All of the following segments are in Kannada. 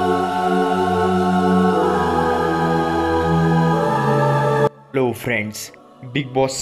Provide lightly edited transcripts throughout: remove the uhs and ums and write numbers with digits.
Hello friends, Bigg Boss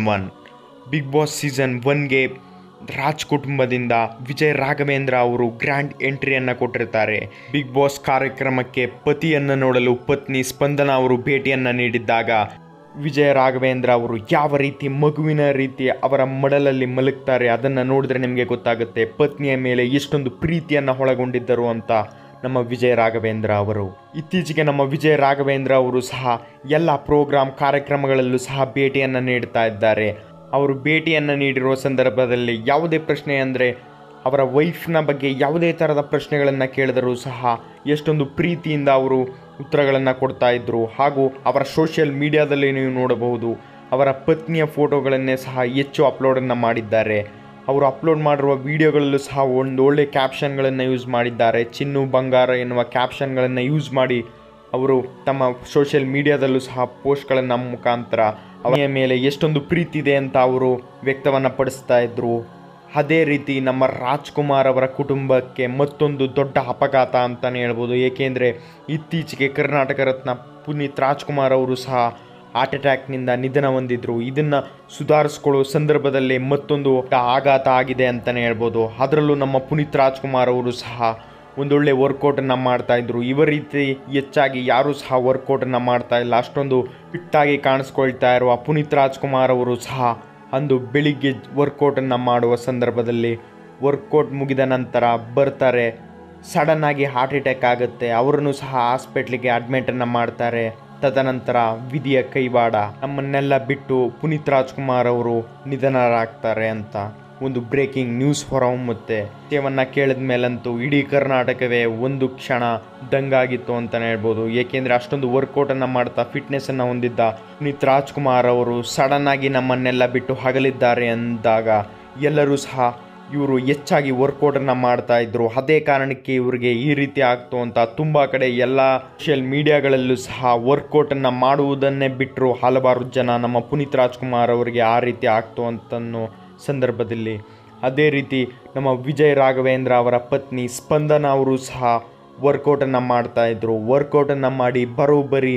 season 1ಗೆ ರಾಜ್ ಕುಟುಂಬದಿಂದ ವಿಜಯ್ ರಾಘವೇಂದ್ರ ಅವರು ಗ್ರ್ಯಾಂಡ್ ಎಂಟ್ರಿಯನ್ನು ಕೊಟ್ಟಿರ್ತಾರೆ. ಬಿಗ್ ಬಾಸ್ ಕಾರ್ಯಕ್ರಮಕ್ಕೆ ಪತಿಯನ್ನು ನೋಡಲು ಪತ್ನಿ ಸ್ಪಂದನಾ ಅವರು ಭೇಟಿಯನ್ನು ನೀಡಿದ್ದಾಗ ವಿಜಯ ರಾಘವೇಂದ್ರ ಅವರು ಯಾವ ರೀತಿ ಮಗುವಿನ ರೀತಿ ಅವರ ಮಡಲಲ್ಲಿ ಮಲಗ್ತಾರೆ ಅದನ್ನು ನೋಡಿದ್ರೆ ನಿಮಗೆ ಗೊತ್ತಾಗುತ್ತೆ ಪತ್ನಿಯ ಮೇಲೆ ಎಷ್ಟೊಂದು ಪ್ರೀತಿಯನ್ನು ಒಳಗೊಂಡಿದ್ದರು ಅಂತ. ನಮ್ಮ ವಿಜಯ ರಾಘವೇಂದ್ರ ಅವರು ಇತ್ತೀಚೆಗೆ ನಮ್ಮ ವಿಜಯ ರಾಘವೇಂದ್ರ ಅವರು ಸಹ ಎಲ್ಲ ಕಾರ್ಯಕ್ರಮಗಳಲ್ಲೂ ಸಹ ಭೇಟಿಯನ್ನು ನೀಡ್ತಾ ಇದ್ದಾರೆ. ಅವರು ಭೇಟಿಯನ್ನು ನೀಡಿರುವ ಸಂದರ್ಭದಲ್ಲಿ ಯಾವುದೇ ಪ್ರಶ್ನೆ ಅಂದರೆ ಅವರ ವೈಫ್ನ ಬಗ್ಗೆ ಯಾವುದೇ ಥರದ ಪ್ರಶ್ನೆಗಳನ್ನು ಕೇಳಿದರೂ ಸಹ ಎಷ್ಟೊಂದು ಪ್ರೀತಿಯಿಂದ ಅವರು ಉತ್ತರಗಳನ್ನು ಕೊಡ್ತಾ ಇದ್ದರು. ಹಾಗೂ ಅವರ ಸೋಷಿಯಲ್ ಮೀಡಿಯಾದಲ್ಲಿ ನೀವು ನೋಡಬಹುದು ಅವರ ಪತ್ನಿಯ ಫೋಟೋಗಳನ್ನೇ ಸಹ ಹೆಚ್ಚು ಅಪ್ಲೋಡನ್ನು ಮಾಡಿದ್ದಾರೆ. ಅವರು ಅಪ್ಲೋಡ್ ಮಾಡಿರುವ ವಿಡಿಯೋಗಳಲ್ಲೂ ಸಹ ಒಂದು ಒಳ್ಳೆಯ ಕ್ಯಾಪ್ಷನ್ಗಳನ್ನು ಯೂಸ್ ಮಾಡಿದ್ದಾರೆ. ಚಿನ್ನು ಬಂಗಾರ ಎನ್ನುವ ಕ್ಯಾಪ್ಷನ್ಗಳನ್ನು ಯೂಸ್ ಮಾಡಿ ಅವರು ತಮ್ಮ ಸೋಷಿಯಲ್ ಮೀಡಿಯಾದಲ್ಲೂ ಸಹ ಪೋಸ್ಟ್ಗಳನ್ನು ಮುಖಾಂತರ ಅವರ ಮೇಲೆ ಎಷ್ಟೊಂದು ಪ್ರೀತಿ ಇದೆ ಅಂತ ಅವರು ವ್ಯಕ್ತವನ್ನು ಪಡಿಸ್ತಾ ಇದ್ದರು. ಅದೇ ರೀತಿ ನಮ್ಮ ರಾಜ್ಕುಮಾರ್ ಅವರ ಕುಟುಂಬಕ್ಕೆ ಮತ್ತೊಂದು ದೊಡ್ಡ ಅಪಘಾತ ಅಂತಲೇ ಹೇಳ್ಬೋದು. ಏಕೆಂದರೆ ಇತ್ತೀಚೆಗೆ ಕರ್ನಾಟಕ ರತ್ನ ಪುನೀತ್ ರಾಜ್ಕುಮಾರ್ ಅವರು ಸಹ ಹಾರ್ಟ್ ಅಟ್ಯಾಕ್ನಿಂದ ನಿಧನ ಹೊಂದಿದ್ರು. ಇದನ್ನು ಸುಧಾರಿಸ್ಕೊಳ್ಳೋ ಸಂದರ್ಭದಲ್ಲಿ ಮತ್ತೊಂದು ಆಘಾತ ಆಗಿದೆ ಅಂತಲೇ ಹೇಳ್ಬೋದು. ಅದರಲ್ಲೂ ನಮ್ಮ ಪುನೀತ್ ರಾಜ್ಕುಮಾರ್ ಅವರು ಸಹ ಒಂದೊಳ್ಳೆ ವರ್ಕೌಟನ್ನು ಮಾಡ್ತಾಯಿದ್ರು. ಇವ ರೀತಿ ಹೆಚ್ಚಾಗಿ ಯಾರೂ ಸಹ ವರ್ಕೌಟನ್ನು ಮಾಡ್ತಾಯಿಲ್ಲ. ಅಷ್ಟೊಂದು ಫಿಟ್ಟಾಗಿ ಕಾಣಿಸ್ಕೊಳ್ತಾ ಇರುವ ಪುನೀತ್ ರಾಜ್ಕುಮಾರ್ ಅವರು ಸಹ ಅಂದು ಬೆಳಿಗ್ಗೆ ವರ್ಕೌಟನ್ನು ಮಾಡುವ ಸಂದರ್ಭದಲ್ಲಿ ವರ್ಕೌಟ್ ಮುಗಿದ ನಂತರ ಬರ್ತಾರೆ. ಸಡನ್ನಾಗಿ ಹಾರ್ಟ್ ಅಟ್ಯಾಕ್ ಆಗುತ್ತೆ. ಅವರನ್ನು ಸಹ ಹಾಸ್ಪಿಟ್ಲಿಗೆ ಅಡ್ಮಿಟನ್ನು ಮಾಡ್ತಾರೆ. ತದನಂತರ ವಿಧಿಯ ಕೈವಾಡ ನಮ್ಮನ್ನೆಲ್ಲ ಬಿಟ್ಟು ಪುನೀತ್ ರಾಜ್ಕುಮಾರ್ ಅವರು ನಿಧನರಾಗ್ತಾರೆ ಅಂತ ಒಂದು ಬ್ರೇಕಿಂಗ್ ನ್ಯೂಸ್ ಹೊರಹೊಮ್ಮುತ್ತೆ. ವಿಷಯವನ್ನು ಕೇಳಿದ ಮೇಲಂತೂ ಇಡೀ ಕರ್ನಾಟಕವೇ ಒಂದು ಕ್ಷಣ ದಂಗಾಗಿತ್ತು ಅಂತಲೇ ಹೇಳ್ಬೋದು. ಏಕೆಂದರೆ ಅಷ್ಟೊಂದು ವರ್ಕೌಟನ್ನು ಮಾಡ್ತಾ ಫಿಟ್ನೆಸ್ಸನ್ನು ಹೊಂದಿದ್ದ ಪುನೀತ್ ರಾಜ್ಕುಮಾರ್ ಅವರು ಸಡನ್ನಾಗಿ ನಮ್ಮನ್ನೆಲ್ಲ ಬಿಟ್ಟು ಅಗಲಿದ್ದಾರೆ ಅಂದಾಗ ಎಲ್ಲರೂ ಸಹ ಇವರು ಹೆಚ್ಚಾಗಿ ವರ್ಕೌಟನ್ನು ಮಾಡ್ತಾ ಇದ್ರು. ಅದೇ ಕಾರಣಕ್ಕೆ ಇವರಿಗೆ ಈ ರೀತಿ ಆಗ್ತು ಅಂತ ತುಂಬ ಕಡೆ ಎಲ್ಲ ಸೋಷಿಯಲ್ ಮೀಡಿಯಾಗಳಲ್ಲೂ ಸಹ ವರ್ಕೌಟನ್ನು ಮಾಡುವುದನ್ನೇ ಬಿಟ್ಟರು ಹಲವಾರು ಜನ. ನಮ್ಮ ಪುನೀತ್ ರಾಜ್ಕುಮಾರ್ ಅವರಿಗೆ ಆ ರೀತಿ ಆಗ್ತು ಅಂತನ್ನೋ ಸಂದರ್ಭದಲ್ಲಿ ಅದೇ ರೀತಿ ನಮ್ಮ ವಿಜಯ್ ರಾಘವೇಂದ್ರ ಅವರ ಪತ್ನಿ ಸ್ಪಂದನಾ ಅವರು ಸಹ ವರ್ಕೌಟನ್ನು ಮಾಡ್ತಾಯಿದ್ರು. ವರ್ಕೌಟನ್ನು ಮಾಡಿ ಬರೋಬ್ಬರಿ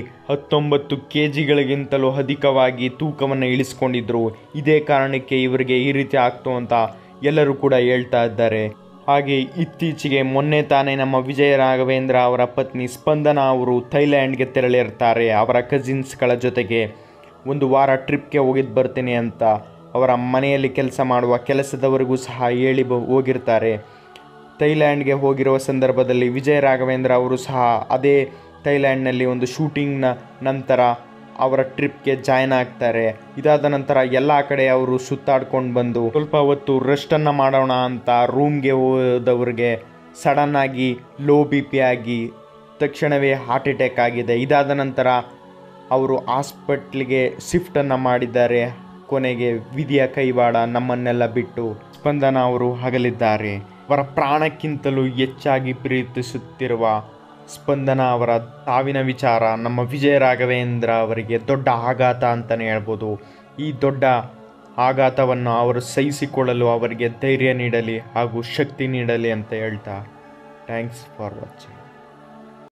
19 kgಗಳಿಗಿಂತಲೂ ಅಧಿಕವಾಗಿ ತೂಕವನ್ನು ಇಳಿಸ್ಕೊಂಡಿದ್ರು. ಇದೇ ಕಾರಣಕ್ಕೆ ಇವರಿಗೆ ಈ ರೀತಿ ಆಗ್ತು ಅಂತ ಎಲ್ಲರೂ ಕೂಡ ಹೇಳ್ತಾ ಇದ್ದಾರೆ. ಹಾಗೆ ಇತ್ತೀಚೆಗೆ ಮೊನ್ನೆ ತಾನೇ ನಮ್ಮ ವಿಜಯ ರಾಘವೇಂದ್ರ ಅವರ ಪತ್ನಿ ಸ್ಪಂದನಾ ಅವರು ಥೈಲ್ಯಾಂಡ್ಗೆ ತೆರಳಿರ್ತಾರೆ. ಅವರ ಕಸಿನ್ಸ್ಗಳ ಜೊತೆಗೆ ಒಂದು ವಾರ ಟ್ರಿಪ್ಗೆ ಹೋಗಿದ್ದು ಬರ್ತೀನಿ ಅಂತ ಅವರ ಮನೆಯಲ್ಲಿ ಕೆಲಸ ಮಾಡುವ ಕೆಲಸದವರೆಗೂ ಸಹ ಹೇಳಿ ಹೋಗಿರ್ತಾರೆ. ಥೈಲ್ಯಾಂಡ್ಗೆ ಹೋಗಿರುವ ಸಂದರ್ಭದಲ್ಲಿ ವಿಜಯ ರಾಘವೇಂದ್ರ ಅವರು ಸಹ ಅದೇ ಥೈಲ್ಯಾಂಡ್ನಲ್ಲಿ ಒಂದು ಶೂಟಿಂಗ್ನ ನಂತರ ಅವರ ಟ್ರಿಪ್ಗೆ ಜಾಯ್ನ್ ಆಗ್ತಾರೆ. ಇದಾದ ನಂತರ ಎಲ್ಲ ಕಡೆ ಅವರು ಸುತ್ತಾಡ್ಕೊಂಡು ಬಂದು ಸ್ವಲ್ಪ ಹೊತ್ತು ರೆಸ್ಟನ್ನು ಮಾಡೋಣ ಅಂತ ರೂಮ್ಗೆ ಹೋದವ್ರಿಗೆ ಸಡನ್ನಾಗಿ ಲೋ BP ಆಗಿ ತಕ್ಷಣವೇ ಹಾರ್ಟ್ ಅಟ್ಯಾಕ್ ಆಗಿದೆ. ಇದಾದ ನಂತರ ಅವರು ಹಾಸ್ಪಿಟ್ಲಿಗೆ ಶಿಫ್ಟನ್ನು ಮಾಡಿದ್ದಾರೆ. ಕೊನೆಗೆ ವಿಧಿಯ ಕೈವಾಡ ನಮ್ಮನ್ನೆಲ್ಲ ಬಿಟ್ಟು ಸ್ಪಂದನಾ ಅವರು ಅಗಲಿದ್ದಾರೆ. ಅವರ ಪ್ರಾಣಕ್ಕಿಂತಲೂ ಹೆಚ್ಚಾಗಿ ಪ್ರೀತಿಸುತ್ತಿರುವ ಸ್ಪಂದನಾ ಅವರ ಸಾವಿನ ವಿಚಾರ ನಮ್ಮ ವಿಜಯ ರಾಘವೇಂದ್ರ ಅವರಿಗೆ ದೊಡ್ಡ ಆಘಾತ ಅಂತಲೇ ಹೇಳ್ಬೋದು. ಈ ದೊಡ್ಡ ಆಘಾತವನ್ನು ಅವರು ಸಹಿಸಿಕೊಳ್ಳಲು ಅವರಿಗೆ ಧೈರ್ಯ ನೀಡಲಿ ಹಾಗೂ ಶಕ್ತಿ ನೀಡಲಿ ಅಂತ ಹೇಳ್ತಾ ಥ್ಯಾಂಕ್ಸ್ ಫಾರ್ ವಾಚಿಂಗ್.